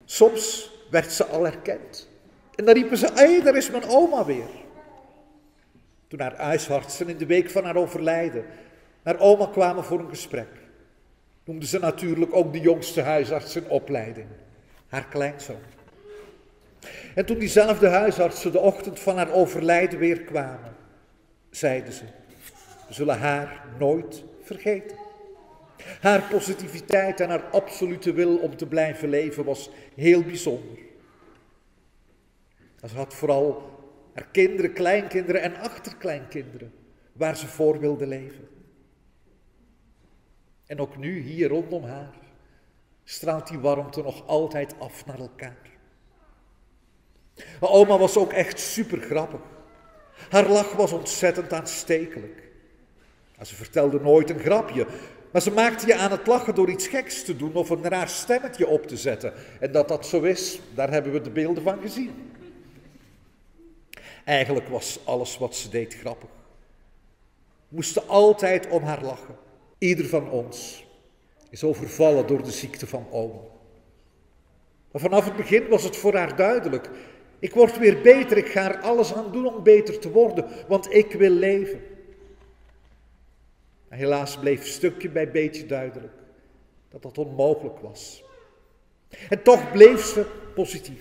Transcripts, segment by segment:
Soms werd ze al herkend. En dan riepen ze, hé, daar is mijn oma weer. Toen haar huisartsen in de week van haar overlijden naar oma kwamen voor een gesprek, noemden ze natuurlijk ook de jongste huisarts in opleiding, haar kleinzoon. En toen diezelfde huisartsen de ochtend van haar overlijden weer kwamen, zeiden ze, we zullen haar nooit vergeten. Haar positiviteit en haar absolute wil om te blijven leven was heel bijzonder. Ze had vooral haar kinderen, kleinkinderen en achterkleinkinderen waar ze voor wilde leven. En ook nu, hier rondom haar, straalt die warmte nog altijd af naar elkaar. Maar oma was ook echt super grappig. Haar lach was ontzettend aanstekelijk. Ze vertelde nooit een grapje, maar ze maakte je aan het lachen door iets geks te doen of een raar stemmetje op te zetten. En dat dat zo is, daar hebben we de beelden van gezien. Eigenlijk was alles wat ze deed grappig. We moesten altijd om haar lachen. Ieder van ons is overvallen door de ziekte van oma. Maar vanaf het begin was het voor haar duidelijk. Ik word weer beter, ik ga er alles aan doen om beter te worden, want ik wil leven. En helaas bleef stukje bij beetje duidelijk dat dat onmogelijk was. En toch bleef ze positief.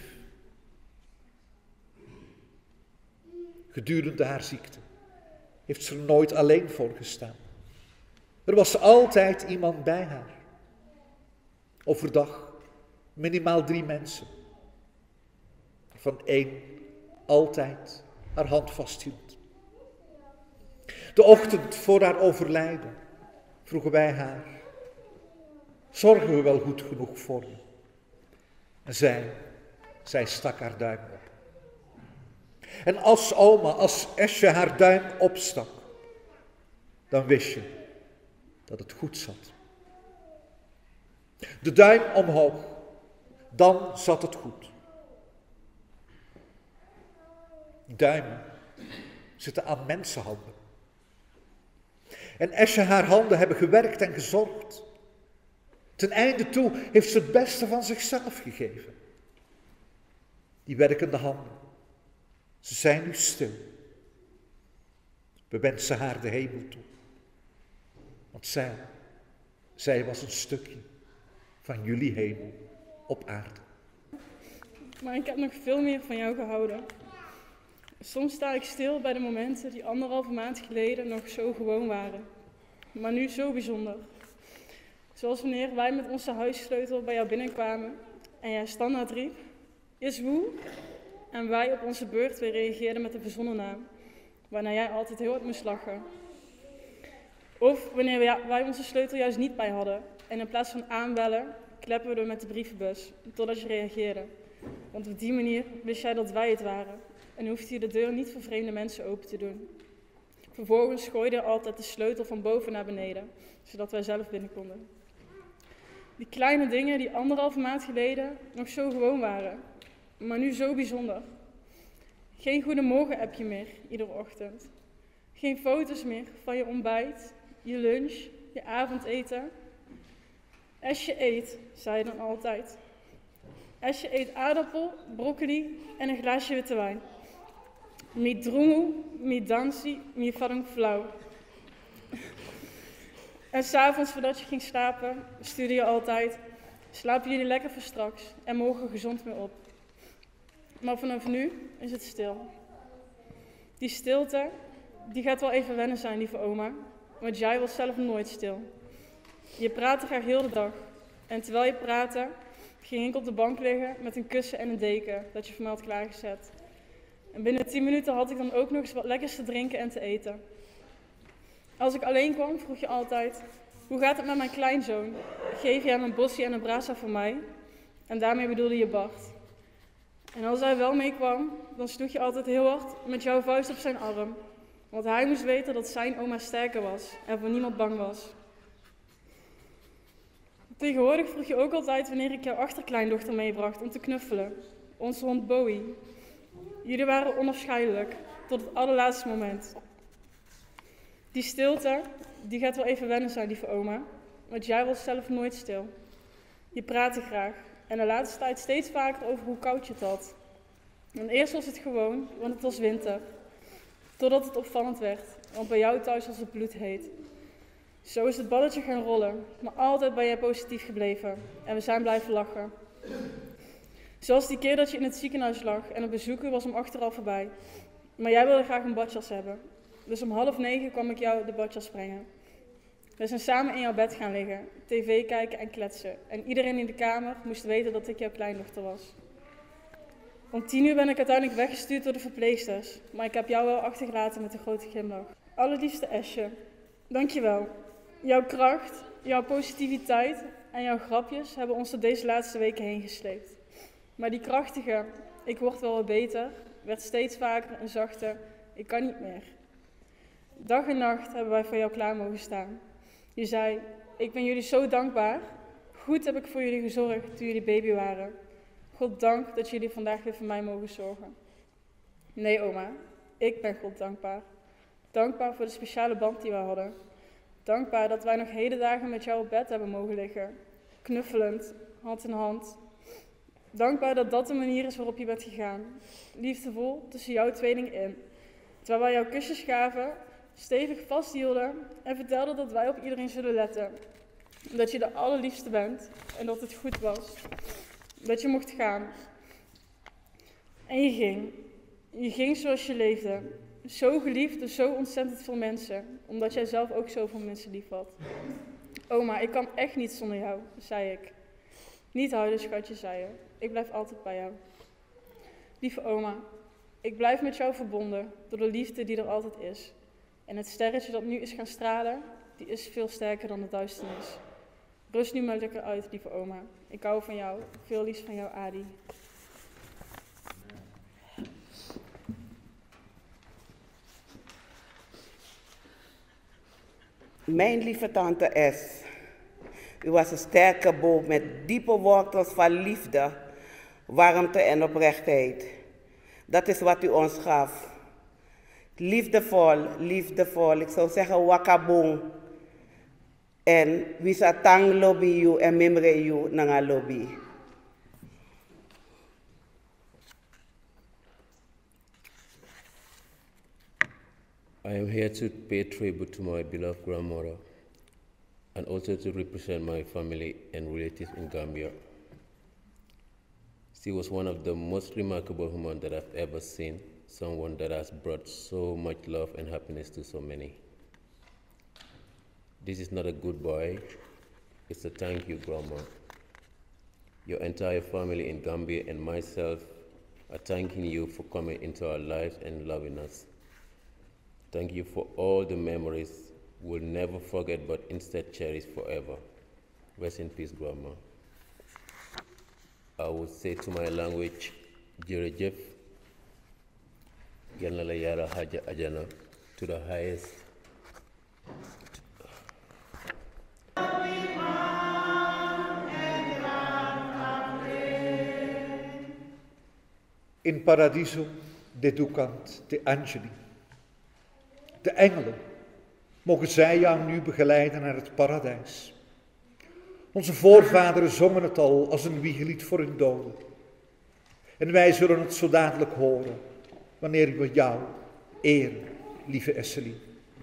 Gedurende haar ziekte heeft ze er nooit alleen voor gestaan. Er was altijd iemand bij haar. Overdag minimaal 3 mensen. Van 1 altijd haar hand vasthield. De ochtend voor haar overlijden vroegen wij haar, zorgen we wel goed genoeg voor je? En zij stak haar duim op. En als oma, als Esje haar duim opstak, dan wist je dat het goed zat. De duim omhoog, dan zat het goed. Duimen zitten aan mensenhanden. En Esje haar handen hebben gewerkt en gezorgd. Ten einde toe heeft ze het beste van zichzelf gegeven. Die werkende handen, ze zijn nu stil. We wensen haar de hemel toe. Want zij was een stukje van jullie hemel op aarde. Maar ik heb nog veel meer van jou gehouden. Soms sta ik stil bij de momenten die 1,5 maand geleden nog zo gewoon waren. Maar nu zo bijzonder. Zoals wanneer wij met onze huissleutel bij jou binnenkwamen en jij standaard riep, is hoe? En wij op onze beurt weer reageerden met een verzonnen naam, waarna jij altijd heel hard moest lachen. Of wanneer wij onze sleutel juist niet bij hadden en in plaats van aanbellen, kleppen we er met de brievenbus, totdat je reageerde. Want op die manier wist jij dat wij het waren en hoefde je de deur niet voor vreemde mensen open te doen. Vervolgens gooide je altijd de sleutel van boven naar beneden, zodat wij zelf binnen konden. Die kleine dingen die 1,5 maand geleden nog zo gewoon waren, maar nu zo bijzonder. Geen goedemorgen-appje meer, iedere ochtend. Geen foto's meer van je ontbijt, je lunch, je avondeten. Esje eet, zei je dan altijd. Esje eet aardappel, broccoli en een glaasje witte wijn. Mi drungu, mi dansi, mi farang flauw. En s'avonds, voordat je ging slapen, stuurde je altijd, slapen jullie lekker voor straks en morgen gezond weer op. Maar vanaf nu is het stil. Die stilte, die gaat wel even wennen zijn, lieve oma, want jij was zelf nooit stil. Je praatte graag heel de dag. En terwijl je praatte, ging ik op de bank liggen met een kussen en een deken dat je voor mij had klaargezet. En binnen 10 minuten had ik dan ook nog eens wat lekkers te drinken en te eten. Als ik alleen kwam, vroeg je altijd, hoe gaat het met mijn kleinzoon? Geef je hem een bossie en een brasa voor mij? En daarmee bedoelde je Bart. En als hij wel meekwam, dan sloeg je altijd heel hard met jouw vuist op zijn arm. Want hij moest weten dat zijn oma sterker was en voor niemand bang was. Tegenwoordig vroeg je ook altijd wanneer ik jouw achterkleindochter meebracht om te knuffelen. Onze hond Bowie. Jullie waren onafscheidelijk, tot het allerlaatste moment. Die stilte, die gaat wel even wennen zijn, lieve oma. Want jij was zelf nooit stil. Je praatte graag, En de laatste tijd steeds vaker over hoe koud je het had. En eerst was het gewoon, want het was winter. Totdat het opvallend werd, want bij jou thuis was het bloedheet. Zo is het balletje gaan rollen, maar altijd ben jij positief gebleven. En we zijn blijven lachen. Zoals die keer dat je in het ziekenhuis lag en het bezoeken was om 8:30 voorbij. Maar jij wilde graag een badjas hebben. Dus om 8:30 kwam ik jou de badjas brengen. We zijn samen in jouw bed gaan liggen, tv kijken en kletsen. En iedereen in de kamer moest weten dat ik jouw kleindochter was. Om 10:00 ben ik uiteindelijk weggestuurd door de verpleegsters. Maar ik heb jou wel achtergelaten met een grote glimlach. Allerliefste Esje, dankjewel. Jouw kracht, jouw positiviteit en jouw grapjes hebben ons door deze laatste weken heen gesleept. Maar die krachtige, ik word wel wat beter, werd steeds vaker een zachte, ik kan niet meer. Dag en nacht hebben wij voor jou klaar mogen staan. Je zei, ik ben jullie zo dankbaar. Goed heb ik voor jullie gezorgd toen jullie baby waren. God dank dat jullie vandaag weer voor mij mogen zorgen. Nee oma, ik ben God dankbaar. Dankbaar voor de speciale band die we hadden. Dankbaar dat wij nog hele dagen met jou op bed hebben mogen liggen. Knuffelend, hand in hand. Dankbaar dat dat de manier is waarop je bent gegaan. Liefdevol tussen jouw tweeling in. Terwijl wij jou kusjes gaven, stevig vasthielden en vertelden dat wij op iedereen zullen letten. Dat je de allerliefste bent en dat het goed was. Dat je mocht gaan. En je ging. Je ging zoals je leefde. Zo geliefd door zo ontzettend veel mensen. Omdat jij zelf ook zoveel mensen lief had. Oma, ik kan echt niet zonder jou, zei ik. Niet huilen, schatje, zei je. Ik blijf altijd bij jou. Lieve oma, ik blijf met jou verbonden door de liefde die er altijd is. En het sterretje dat nu is gaan stralen, die is veel sterker dan de duisternis. Rust nu maar lekker uit, lieve oma. Ik hou van jou. Veel liefs van jou, Adi. Mijn lieve tante S. U was een sterke boom met diepe wortels van liefde, warmte en oprechtheid. Dat is wat u ons gaf. Liefdevol, liefdevol. Ik zou zeggen wakabong. En wisatang lobby you en mimre you nanga lobby. I am here to pay tribute to my beloved grandmother and also to represent my family and relatives in Gambia. She was one of the most remarkable women that I've ever seen, someone that has brought so much love and happiness to so many. This is not a goodbye, it's a thank you, Grandma. Your entire family in Gambia and myself are thanking you for coming into our lives and loving us. Thank you for all the memories we'll never forget but instead cherish forever. Rest in peace, Grandma. I would say to my language, Jerejef, Yanala Yara Haja Ajana, to the highest. In paradiso deducant de angeli. De engelen, mogen zij jou nu begeleiden naar het paradijs. Onze voorvaderen zongen het al als een wiegelied voor hun doden. En wij zullen het zo dadelijk horen, wanneer we jou eren, lieve Esselie.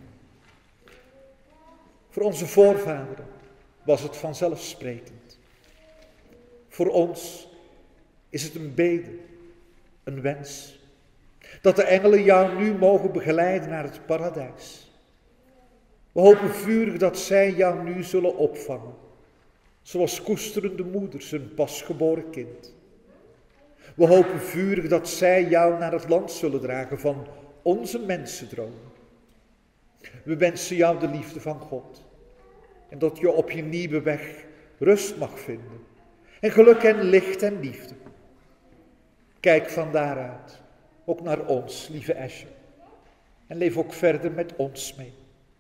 Voor onze voorvaderen was het vanzelfsprekend. Voor ons is het een bede, een wens, dat de engelen jou nu mogen begeleiden naar het paradijs. We hopen vurig dat zij jou nu zullen opvangen, zoals koesterende moeders hun pasgeboren kind. We hopen vurig dat zij jou naar het land zullen dragen van onze mensendromen. We wensen jou de liefde van God en dat je op je nieuwe weg rust mag vinden en geluk en licht en liefde. Kijk van daaruit ook naar ons, lieve Esje, en leef ook verder met ons mee.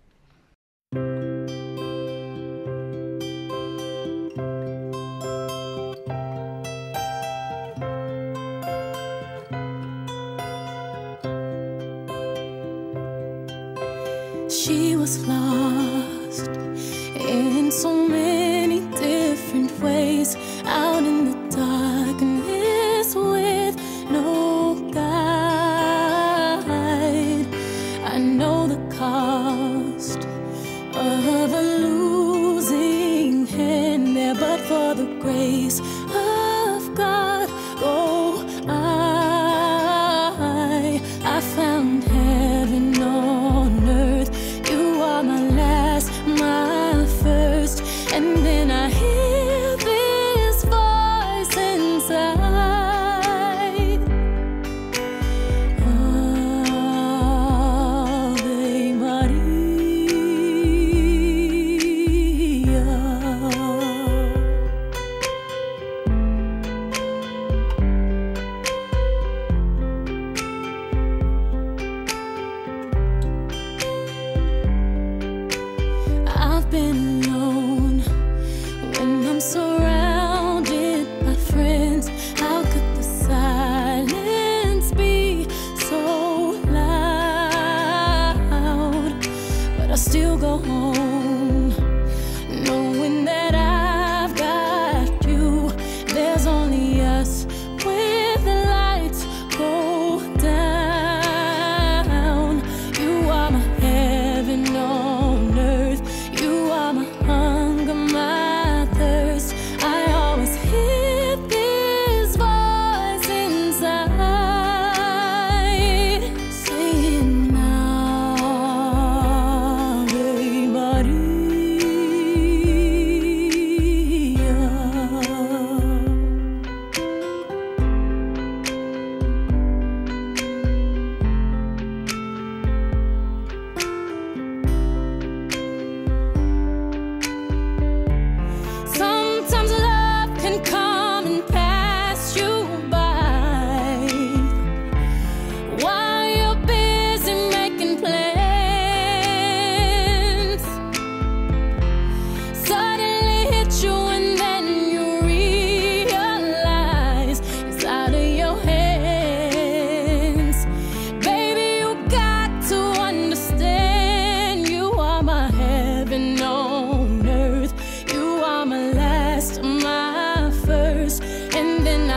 She was lost in so many different ways, out in the dark.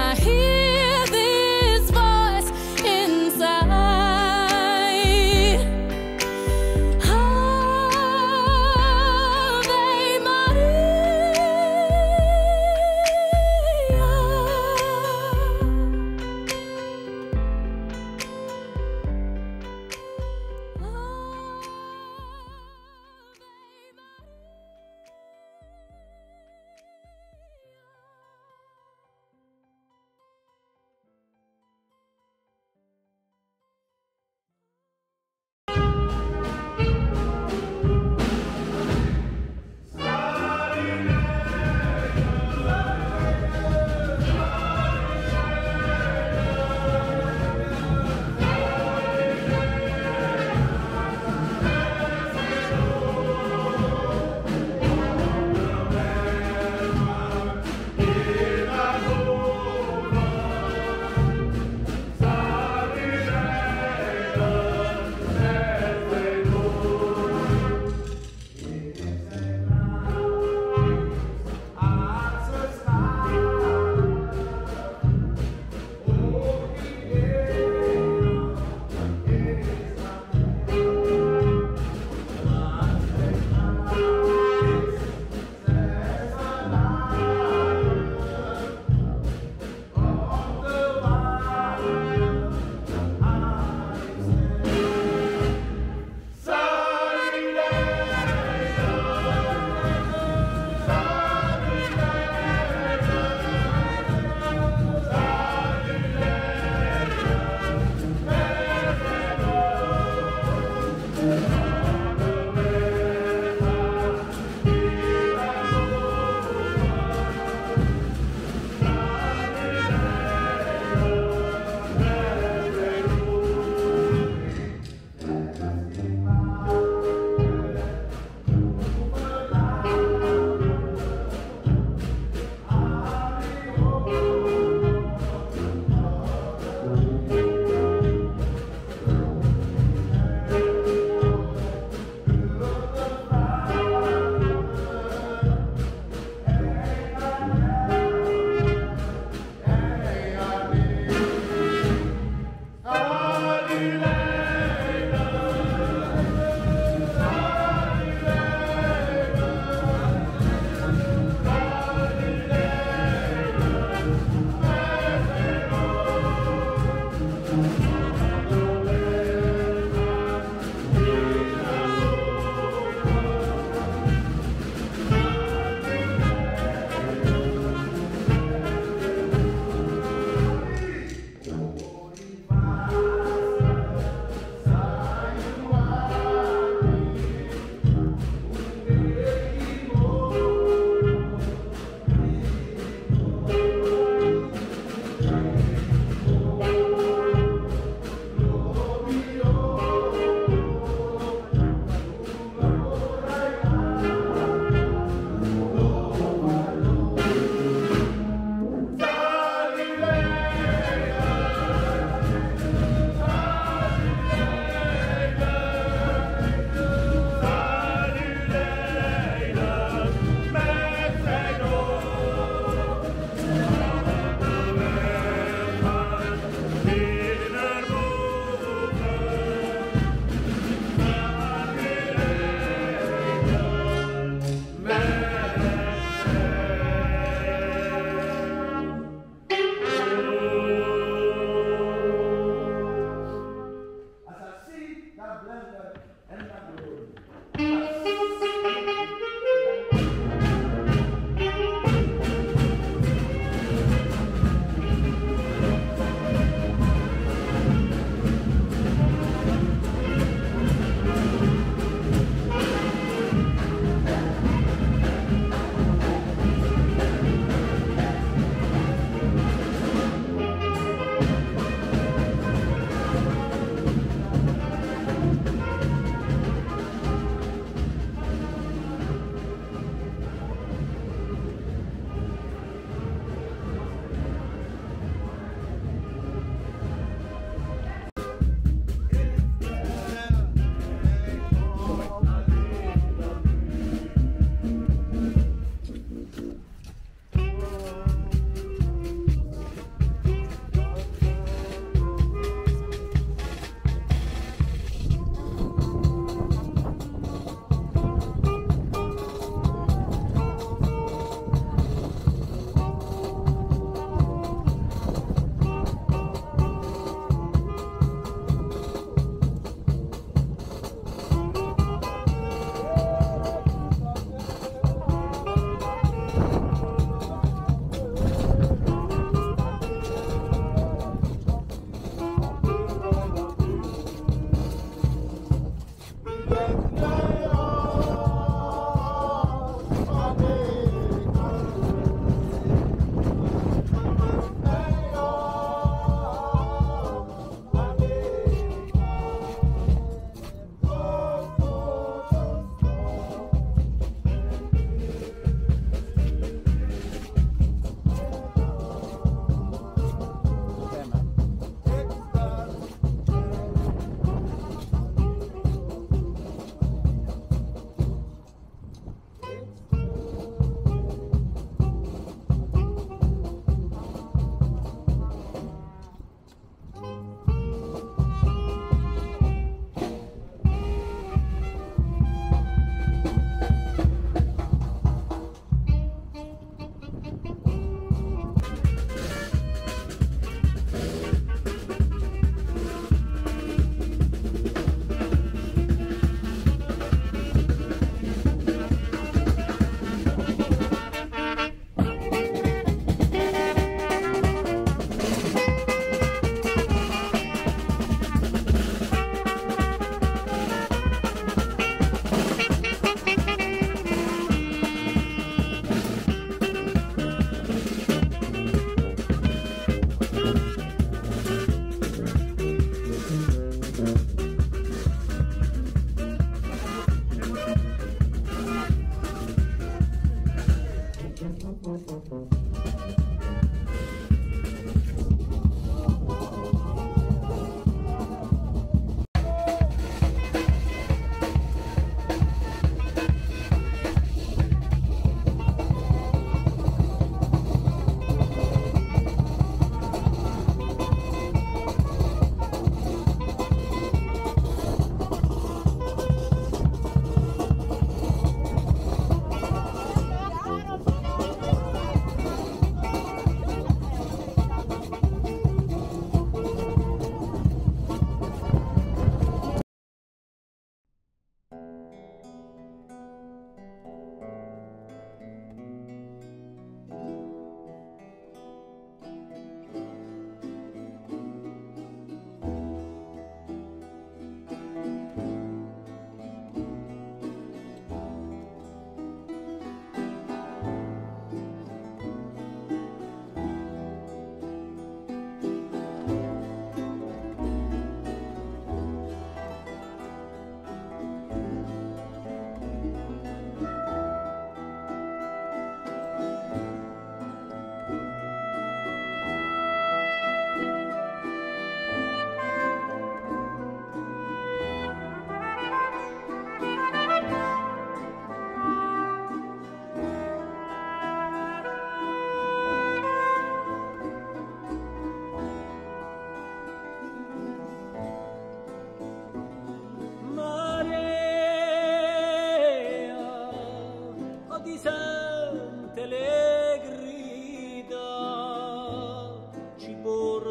I hear this voice inside. Ave Maria.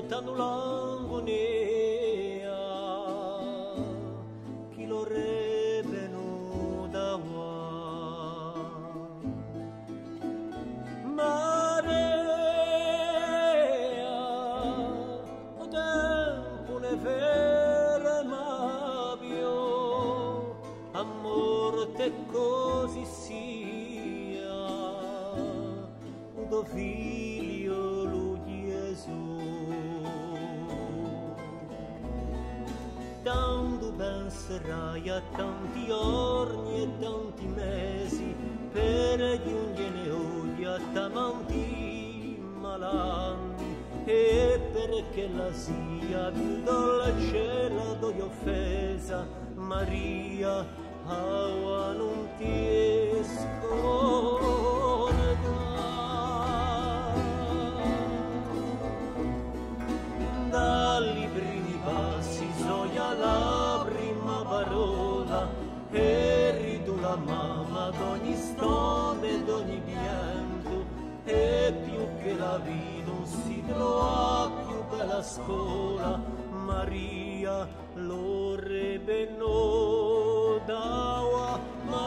tanto langonea chi lo rebeno da Marea o tempo ne ferma più a morte così sia tuo figlio lo Gesù tanto penserai a tanti giorni e tanti mesi per giungere oggi a tanti malanni e perché la sia più dolce la doi offesa Maria aua non ti dai primi passi soia la prima parola e ridu la mamma d'ogni stome d'ogni pianto e più che la vita non si trova più bella scuola Maria lo rebeno dawa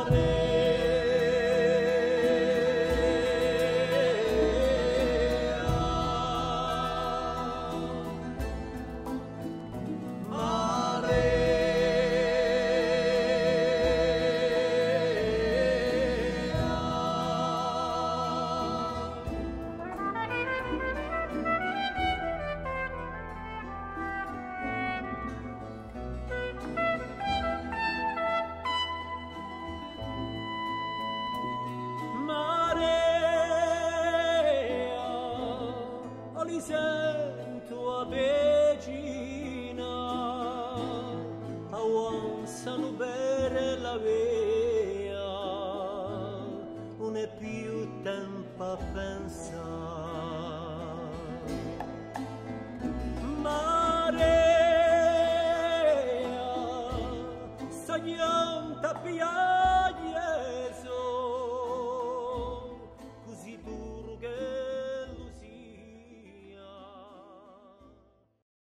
sento a vecina avanzano per la via non è più tempo a pensare